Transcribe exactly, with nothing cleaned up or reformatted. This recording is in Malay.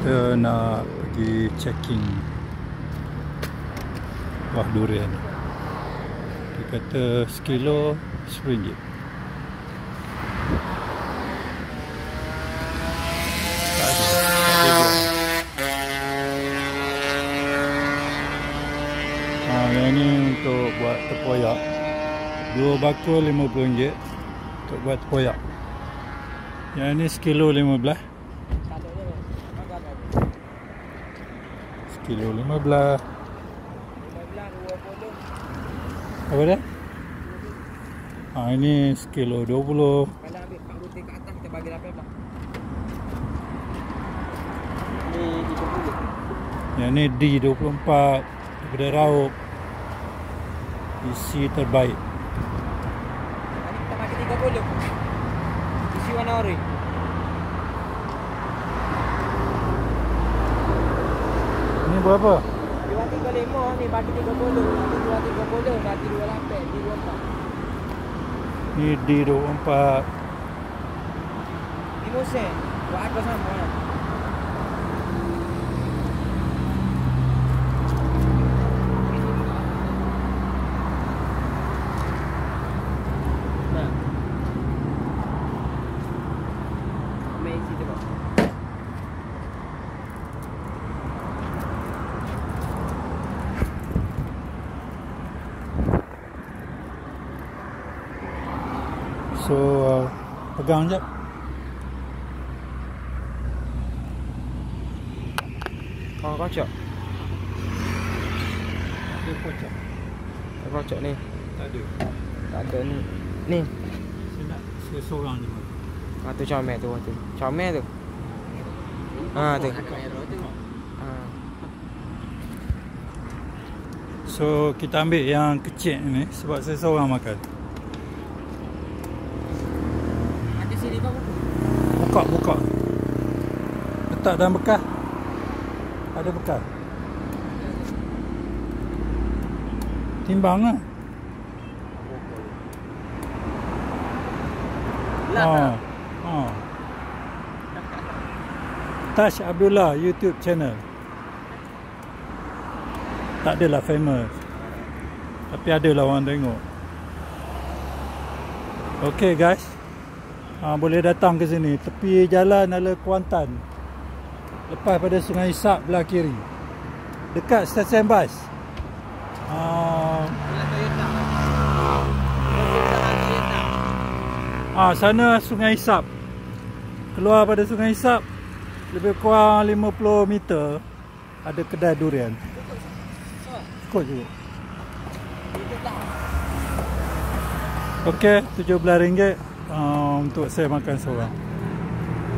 Kita nak pergi checking buah durian. Dia kata sekilo sepuluh ringgit. Tak ada, tak ada jual. Ha, yang ni untuk buat tepoyak. Dua bakul lima puluh ringgit untuk buat tepoyak. Yang ni sekilo lima belas. Sekilo lima belas. Apa dia? Ha, ini sekilo dua puluh. Kalau ambil empat butir kat atas, kita bagi berapa bang? Ni tiga puluh. Yang ni D dua puluh empat. Daripada Raup. Isi terbaik. Tadi kita bagi tiga puluh. Isi warna orange. Ini berapa? Dua tiga lima ni bagi tiga puluh. Nanti dua tiga puluh, nanti dua lapan, D dua empat. Ni D dua puluh empat. Lima sen. Buat harga sama kan? Nah. Ambil isi tu bang. So, uh, pegang je. Oh, kocok. Ada kocok. Kocok ni. Tak ada. Tak ada ni. Ni. Saya nak saya seorang je. Ah tu comel tu tu. Comel tu. Ha tu. Ha. So, kita ambil yang kecil ni sebab saya seorang makan. Ada sini bang. Buka, buka. Letak dalam bekas. Ada bekas. Timbang lah. Ha. Ha. Tash Abdullah YouTube channel. Tak adalah famous. Tapi adalah orang tengok. Okay guys. Ha, boleh datang ke sini. Tepi jalan ala Kuantan. Lepas pada Sungai Isap belah kiri. Dekat stesen bas. Ha, ha, sana Sungai Isap. Keluar pada Sungai Isap. Lebih kurang lima puluh meter. Ada kedai durian. Ikut juga. Okey, tujuh belas ringgit uh, untuk saya makan seorang.